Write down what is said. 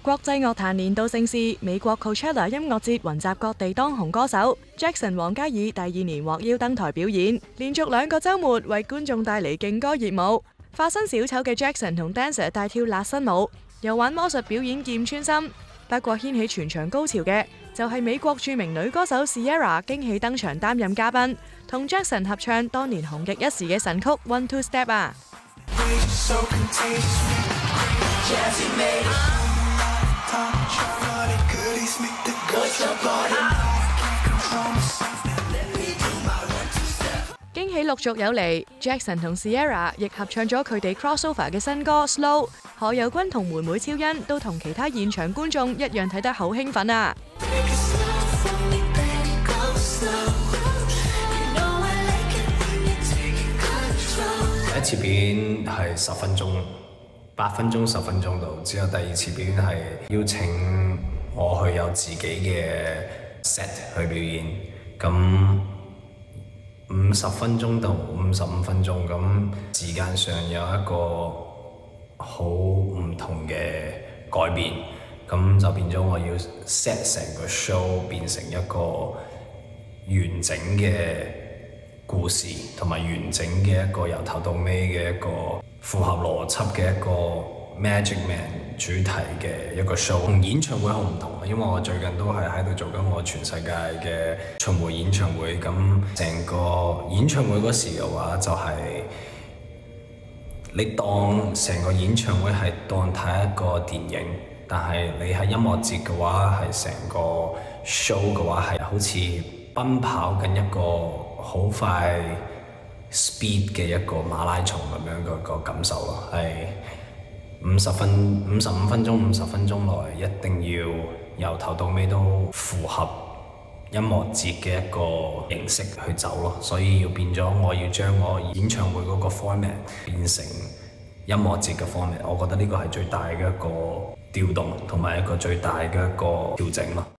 國際樂壇年度盛事美國 Coachella 音樂節雲集各地當紅歌手 Jackson 黃嘉爾第二年獲邀登台表演，連續2個週末為觀眾帶嚟勁歌熱舞。化身小丑嘅 Jackson 同 Dancer 大跳辣身舞，又玩魔術表演劍穿心。不過掀起全場高潮嘅就係美國著名女歌手 Ciara 驚喜登場擔任嘉賓，同 Jackson 合唱當年紅極一時嘅神曲 One Two Step 啊！驚喜陸續有嚟 ，Jackson 同 Ciara 亦合唱咗佢哋 crossover 嘅新歌 Slow， 何猷君同妹妹超欣都同其他現場觀眾一樣睇得好興奮啊！ 第一次表演係10分鐘，8分鐘、10分鐘度。之後第二次表演係邀請我去有自己嘅 set 去表演，咁50分鐘到55分鐘，咁時間上有一個好唔同嘅改變，咁就變咗我要 set 成個 show 變成一個完整嘅故事，同埋完整嘅一個由頭到尾嘅一個符合邏輯嘅一個 Magic Man 主題嘅一個 show， 同演唱會好唔同，因為我最近都係喺度做緊我全世界嘅巡迴演唱會，咁成個演唱會嗰時嘅話就係你當成個演唱會係當睇一個電影，但係你喺音樂節嘅話係成個 show 嘅話係好似奔跑緊一個好快 speed 嘅一個馬拉松咁樣個感受咯，係55分鐘、50分鐘內一定要由頭到尾都符合音樂節嘅一個形式去走咯，所以要變咗我要將我演唱會嗰個 format 變成音樂節嘅 format， 我覺得呢個係最大嘅一個調動同埋一個最大嘅一個調整咯。